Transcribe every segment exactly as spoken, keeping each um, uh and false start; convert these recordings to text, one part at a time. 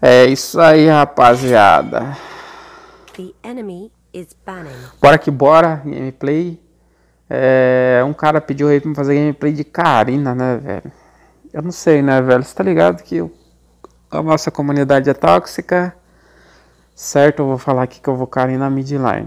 É isso aí, rapaziada. The enemy is banning. Bora que bora, gameplay. É, um cara pediu aí pra me fazer gameplay de Karina, né, velho? Eu não sei, né, velho? Você tá ligado que eu, a nossa comunidade é tóxica. Certo, eu vou falar aqui que eu vou Karina midline.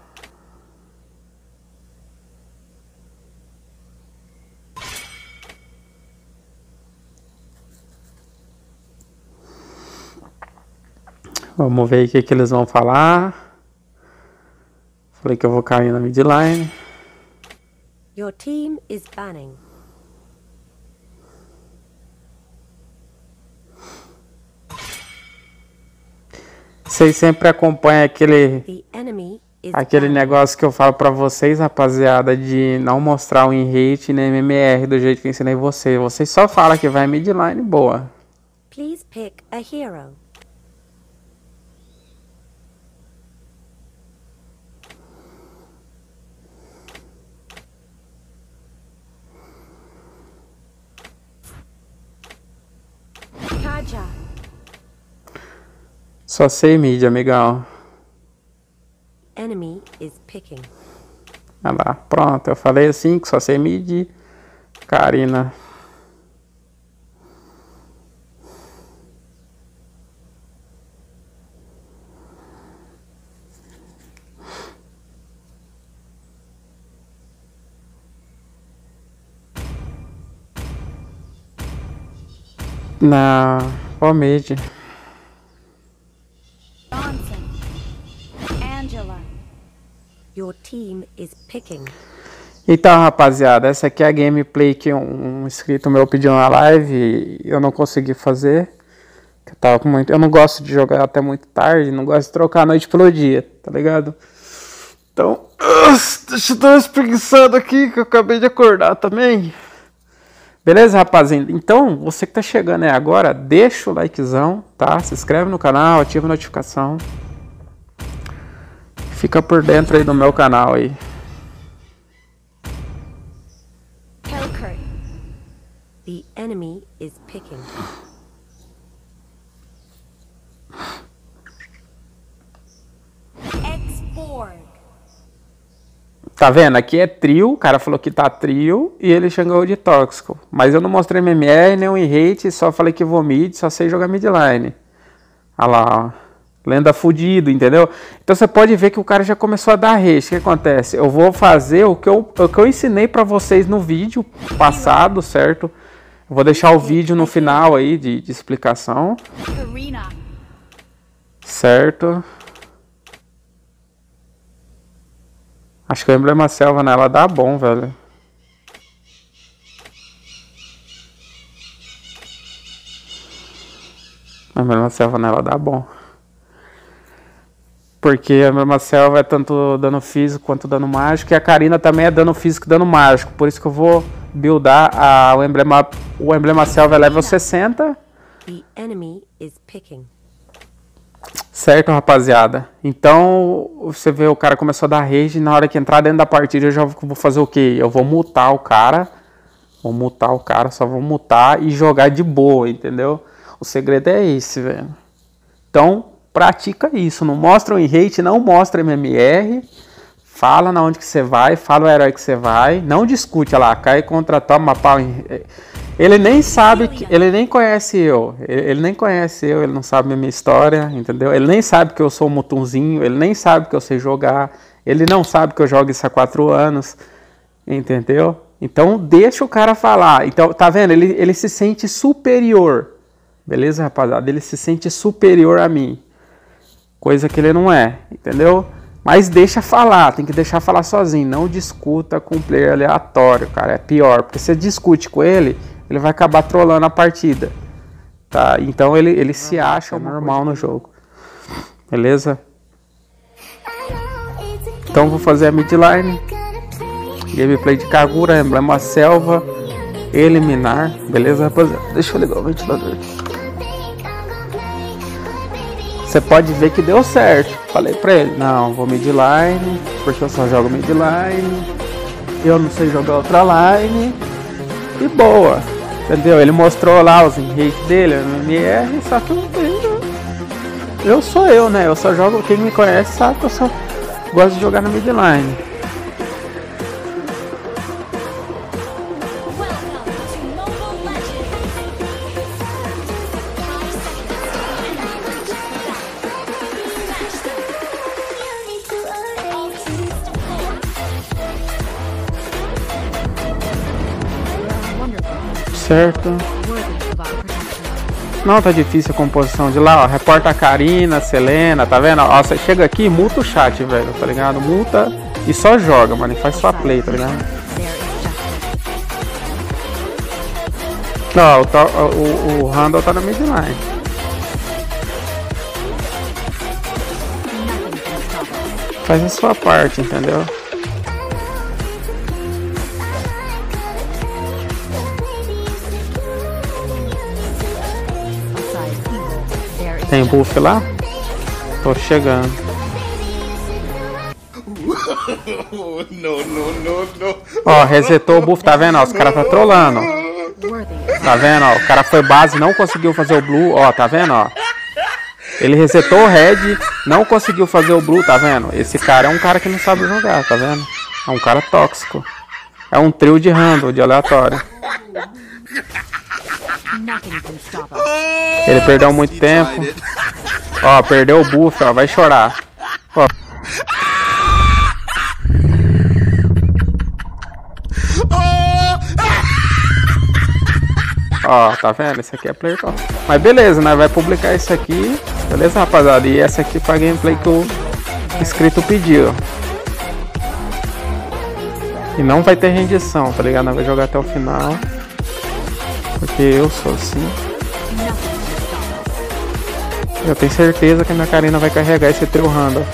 Vamos ver o que, que eles vão falar. Falei que eu vou cair na midline. Your team is banning. Vocês sempre acompanham aquele The enemy is aquele banning. negócio que eu falo pra vocês, rapaziada, de não mostrar o win-rate nem M M R do jeito que eu ensinei vocês. Vocês só falam que vai midline, boa. Please pick a hero. Kaja. Só sei mid, amigão. Enemy is picking. Olha lá, pronto, eu falei assim que só sei mid. Karina. Na qual mid? Johnson. Angela. Your team is picking. Então, rapaziada, essa aqui é a gameplay que um, um inscrito meu pediu na live e eu não consegui fazer. Eu, tava com muito... eu não gosto de jogar até muito tarde, não gosto de trocar a noite pelo dia, tá ligado? Então, deixa eu dar uma espreguiçada aqui que eu acabei de acordar também. Beleza, rapaziada? Então, você que tá chegando aí agora, deixa o likezão, tá? Se inscreve no canal, ativa a notificação. Fica por dentro aí do meu canal aí. Hellcurt. The enemy is picking. X-Borg. Tá vendo? Aqui é trio, o cara falou que tá trio e ele chegou de tóxico. Mas eu não mostrei M M R, nem win rate, só falei que vou mid, só sei jogar midline. Olha lá, ó. Lenda fudido, entendeu? Então você pode ver que o cara já começou a dar rage. O que acontece? Eu vou fazer o que eu, o que eu ensinei pra vocês no vídeo passado, certo? Eu vou deixar o vídeo no final aí de, de explicação. Karina. Certo? Acho que o emblema selva nela dá bom, velho. O emblema selva nela dá bom. Porque a emblema selva é tanto dano físico quanto dano mágico. E a Karina também é dano físico e dano mágico. Por isso que eu vou buildar a, o emblema. O emblema selva é level sessenta. The enemy is picking. Certo, rapaziada? Então, você vê, o cara começou a dar rage. Na hora que entrar dentro da partida, eu já vou fazer o quê? Eu vou mutar o cara. Vou mutar o cara, só vou mutar e jogar de boa, entendeu? O segredo é esse, velho. Então, pratica isso. Não mostra o win-rate, não mostra M M R. Fala na onde que você vai, fala o herói que você vai. Não discute, olha lá, cai contra toma pau. Ele nem sabe, que, ele nem conhece eu, ele, ele nem conhece eu, ele não sabe a minha história, entendeu? Ele nem sabe que eu sou um mutunzinho, ele nem sabe que eu sei jogar, ele não sabe que eu jogo isso há quatro anos, entendeu? Então deixa o cara falar. Então, tá vendo? Ele, ele se sente superior, beleza, rapaziada? Ele se sente superior a mim, coisa que ele não é, entendeu? Mas deixa falar, tem que deixar falar sozinho, não discuta com um player aleatório, cara, é pior, porque você discute com ele, ele vai acabar trolando a partida, tá? Então ele, ele se acha normal no jogo, beleza? Então vou fazer a midline, gameplay de Kagura, emblema selva, eliminar, beleza, rapaziada? Deixa eu ligar o ventilador aqui. Você pode ver que deu certo. Falei pra ele, não, vou midline, porque eu só jogo midline, eu não sei jogar outra line, e boa, entendeu? Ele mostrou lá os win rate dele, no M M R, só que eu não tenho, Eu sou eu, né? Eu só jogo, quem me conhece sabe que eu só gosto de jogar na midline. Certo. Não, tá difícil a composição de lá, ó. Reporta a Karina, Selena, tá vendo? Ó, você chega aqui, multa o chat, velho, tá ligado? Multa e só joga, mano. E faz sua play, tá ligado? Ó, o, o, o Randall tá na midline. Faz a sua parte, entendeu? Tem buff lá? Tô chegando. Ó, resetou o buff, tá vendo? Ó, os caras tá trolando. Tá vendo? Ó, o cara foi base, não conseguiu fazer o blue. Ó, tá vendo? Ó, ele resetou o red, não conseguiu fazer o blue, tá vendo? Esse cara é um cara que não sabe jogar, tá vendo? É um cara tóxico. É um trio de random, de aleatório. Ele perdeu muito tempo. Ó, perdeu o buff, ó, vai chorar. Ó. Ó, tá vendo? Esse aqui é player top. Mas beleza, né? Vai publicar isso aqui. Beleza, rapaziada? E essa aqui foi a gameplay que o inscrito pediu. E não vai ter rendição, tá ligado? Nós vai jogar até o final. Porque eu sou assim. Eu tenho certeza que a minha Karina vai carregar esse trio Randall.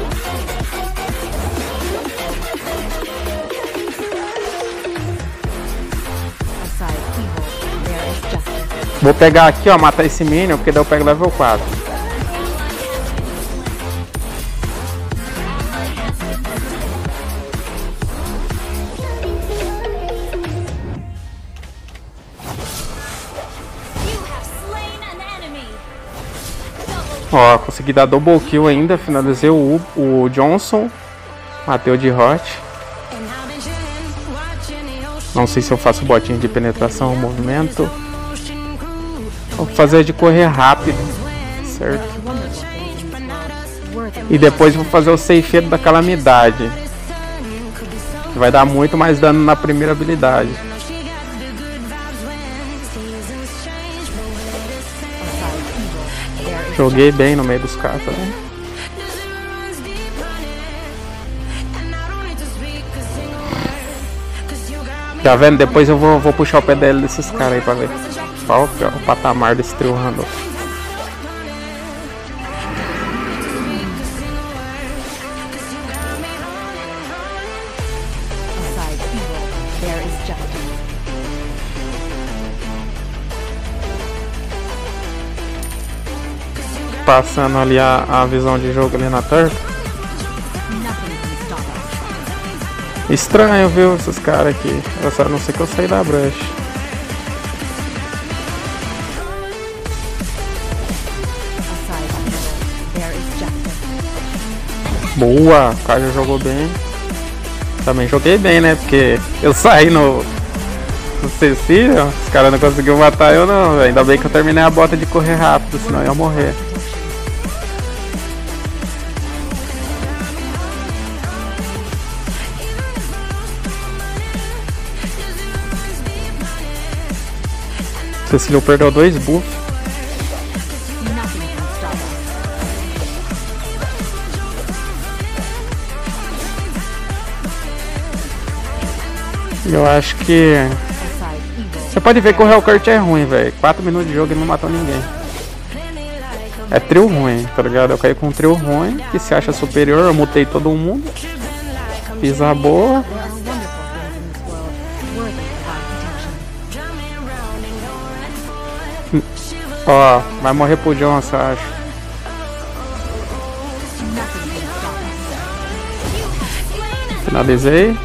Vou pegar aqui, ó, matar esse minion, porque daí eu pego level quatro. Ó, consegui dar double kill ainda, finalizei o, o Johnson, matei o de hot. Não sei se eu faço botinho de penetração ou movimento. Vou fazer de correr rápido, certo? E depois vou fazer o ceifeiro da calamidade. Vai dar muito mais dano na primeira habilidade. Joguei bem no meio dos caras, né? Tá vendo? Depois eu vou, vou puxar o P D L desses caras aí pra ver qual que é o patamar desse trio Randall. Passando ali a, a visão de jogo ali na torta. Estranho, viu, esses caras aqui. Eu só não sei que eu saí da brush. Boa, o cara já jogou bem. Também joguei bem, né? Porque eu saí no, no Cecília, os caras não conseguiram matar eu não, véio. Ainda bem que eu terminei a bota de correr rápido, senão eu ia morrer. Cecília perdeu dois buffs. Eu acho que... Você pode ver que o Hellcurt é ruim, velho. quatro minutos de jogo e não matou ninguém. É trio ruim, tá ligado? Eu caí com um trio ruim, que se acha superior, eu mutei todo mundo. Fiz a boa. Ó, vai morrer pro Johnson, acho. Finalizei.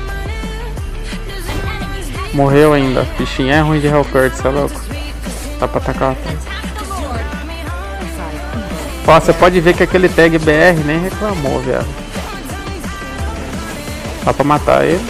Morreu ainda. Bichinho é ruim de Hellcurt, cê é louco. Dá pra atacar. Ó, você pode ver que aquele tag B R nem reclamou, viado. Só pra matar ele.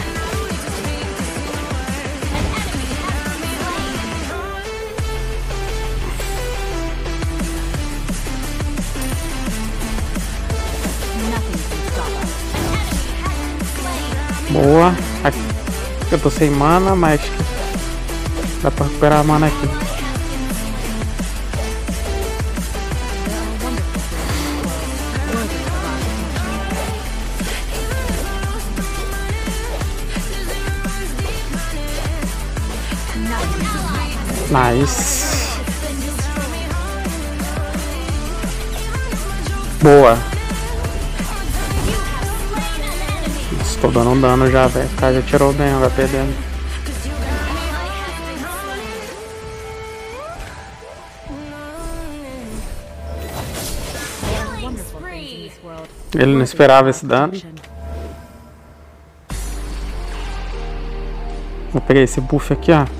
Boa. Aqui. Eu tô sem mana, mas dá pra recuperar a mana aqui. Nice. Boa. Estou dando um dano já, velho. O cara já tirou bem, vai perdendo. Ele não esperava esse dano. Vou pegar esse buff aqui, ó.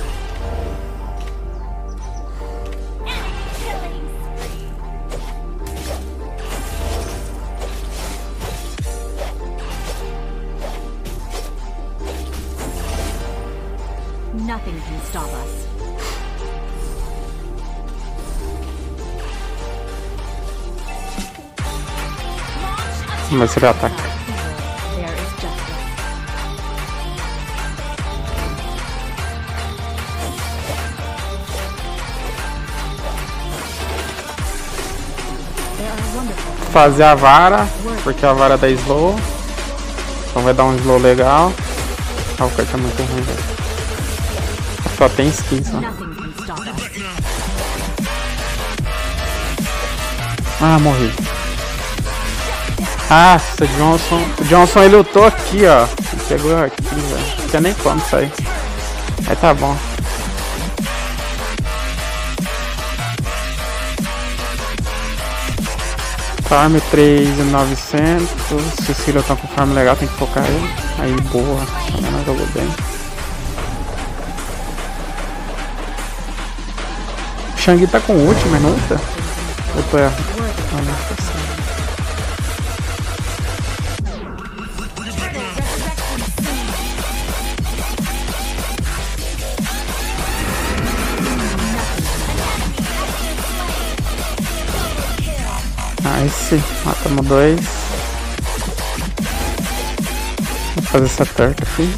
Nothing can stop us. Mas ele ataca. There is justice. There are wonderful. Fazer a vara, porque a vara dá slow. Então vai dar um slow legal. Ah, o kart é muito ruim, velho. Só tem skin, só. Nothing can stop us. Ah, morri. Ah, esse Johnson. O Johnson ele lutou aqui, ó. Ele pegou aqui, velho. Não tinha nem como sair. Aí tá bom. Farm três mil e novecentos. Se o Cecília tá com farm legal, tem que focar ele. Aí, boa. Também não jogou bem. Shang tá com ult, mas não tá. Eu tô errado. Ah, não, tá certo. Nice, matamos dois. Vou fazer essa torta aqui.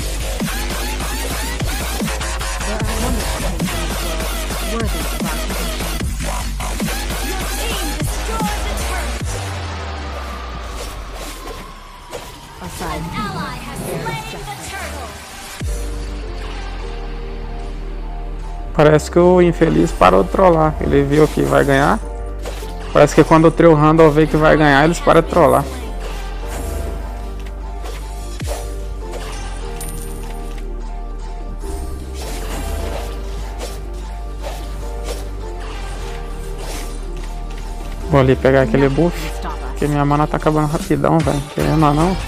Parece que o infeliz parou de trollar. Ele viu que vai ganhar. Parece que quando o trio Randall vê que vai ganhar, eles param de trollar. Vou ali pegar aquele buff. Porque minha mana tá acabando rapidão, velho. Querendo ou não.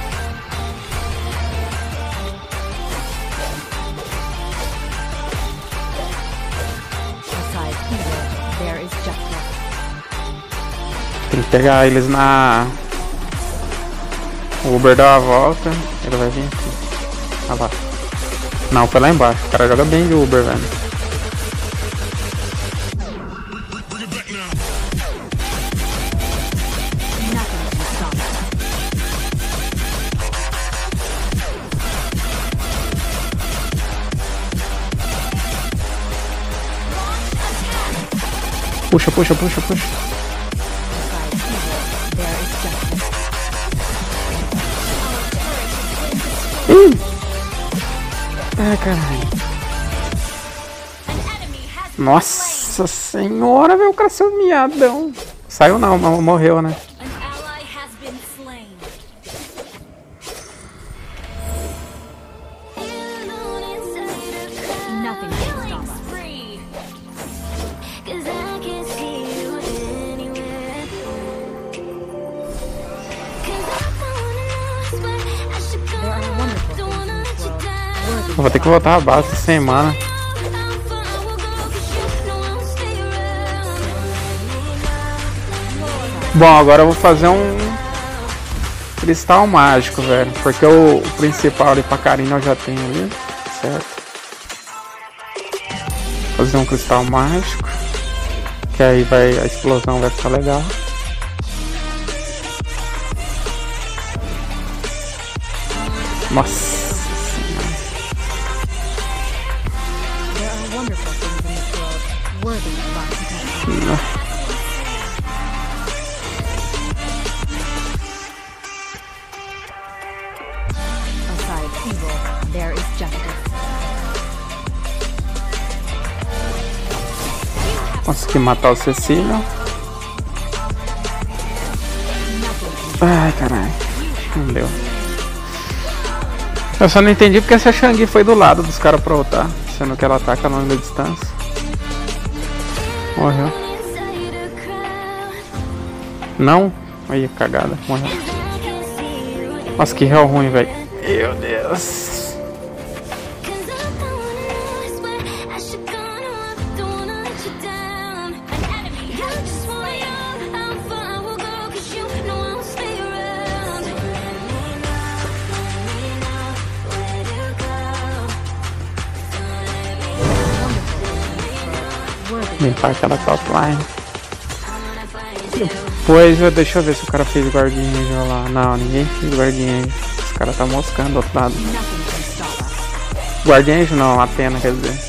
Tem que pegar eles na... O Uber dá uma volta, ele vai vir aqui. Ah lá. Não, foi lá embaixo. O cara joga bem de Uber, velho. Puxa, puxa, puxa, puxa. Ih! Ai, caralho. Nossa senhora, velho, o cara saiu miadão. Saiu não, morreu, né? Eu vou ter que voltar a base sem mana. Bom, agora eu vou fazer um cristal mágico, velho. Porque o, o principal ali pra Karina eu já tenho ali, certo? Fazer um cristal mágico. Que aí vai, a explosão vai ficar legal. Nossa. There are wonderful things in this world worthy of our protection. Não. Aside evil, there is justice. Consegui matar o Cecília. Ai, caralho. Não deu. Eu só não entendi porque essa Shang foi do lado dos caras pra lutar, sendo que ela ataca a longa distância. Morreu. Não? Aí, cagada. Morreu. Nossa, que real ruim, velho. Meu Deus. Limpar aquela top line. Depois, deixa eu ver se o cara fez guardinha já lá. Não, ninguém fez guardinha. Os caras tá moscando do outro lado. Guardiã não, Athena quer dizer.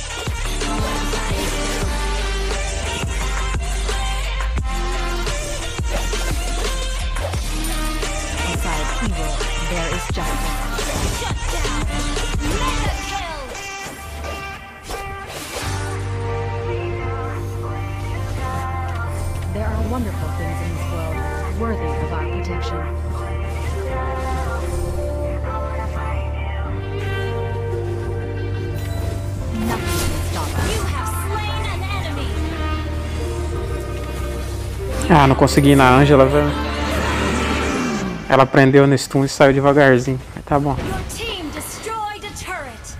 There are wonderful things in this world worthy of our protection. Nothing can stop us. You have slain an enemy. Ah, não consegui ir na Angela, velho. Ela prendeu no stun e saiu devagarzinho. Mas tá bom. Your team destroyed a turret.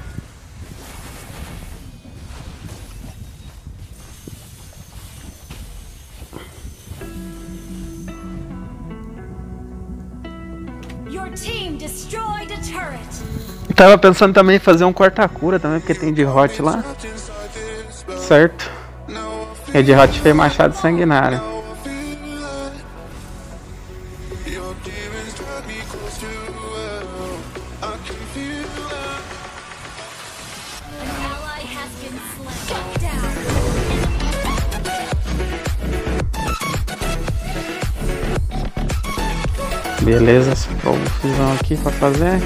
Your team destroyed a turret. Eu tava pensando também em fazer um corta-cura também, porque tem de hot lá. Certo? É de hot fez machado sanguinário. Beleza, esse profusão aqui pra fazer.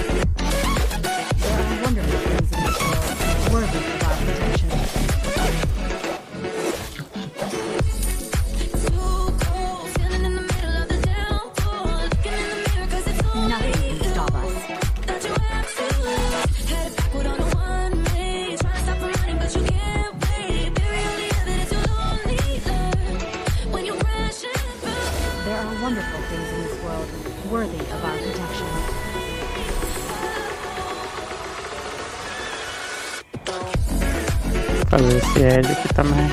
Fazer esse L aqui também.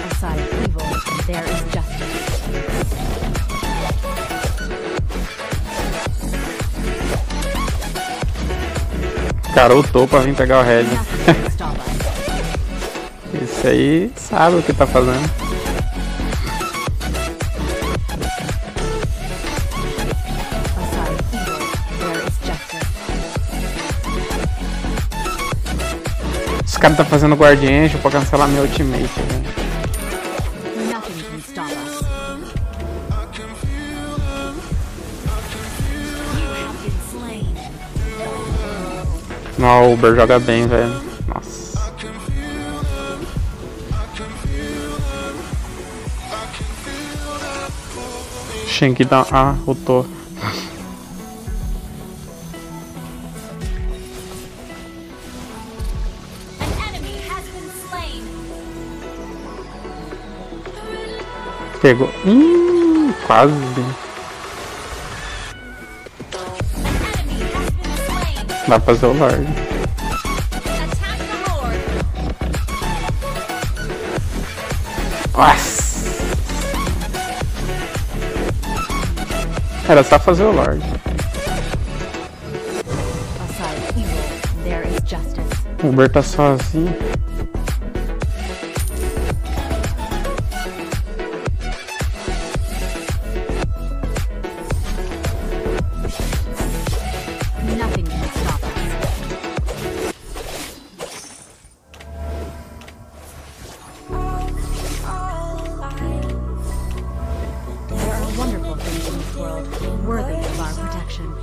Cara, ultou pra vir pegar o Red. Esse aí sabe o que tá fazendo. Os caras tá fazendo Guardian Angel pra cancelar meu ultimate, velho. Não, o Uber joga bem, velho. Nossa. Shang dá. Ah, ultou. Pegou. Hum, quase. Dá pra fazer o Lorde. Nossa. Era só fazer o Lorde. Aside evil, there is justice. O Uber tá sozinho. Nothing can stop us. There are wonderful things in this world worthy of our protection.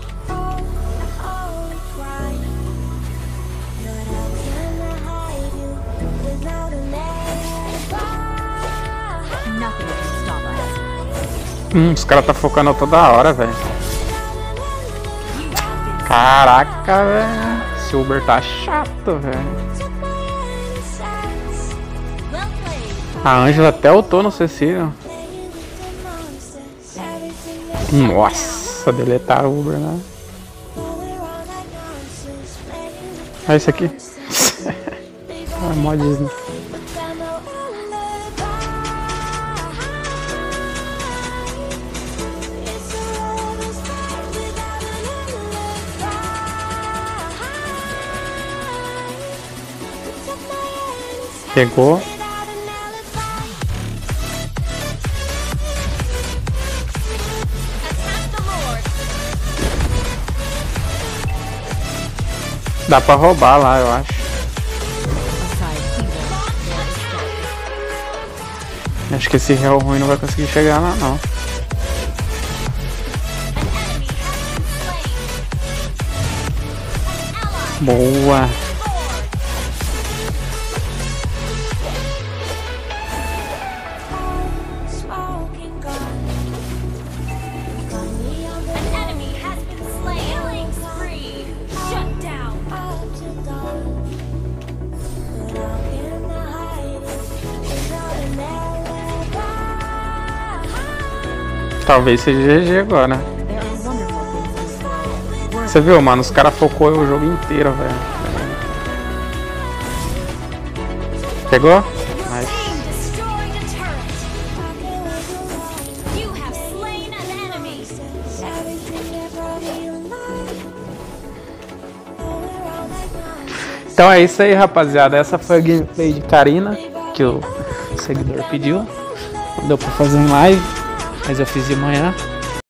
Nothing can stop us. Hum, os caras tá focando toda hora, velho. Caraca, velho. Esse Uber tá chato, velho. A Ângela até ultou no Cecílio. Nossa, deletaram o Uber, né? Olha esse aqui. É mó Disney. Pegou. Dá pra roubar lá, eu acho. Acho que esse réu ruim não vai conseguir chegar lá, não. Boa. Talvez seja G G agora. Você viu, mano? Os caras focou o jogo inteiro, velho. Pegou? Nice. Então é isso aí, rapaziada. Essa foi a gameplay de Karina que o seguidor pediu. Deu pra fazer em live, mas eu fiz de manhã.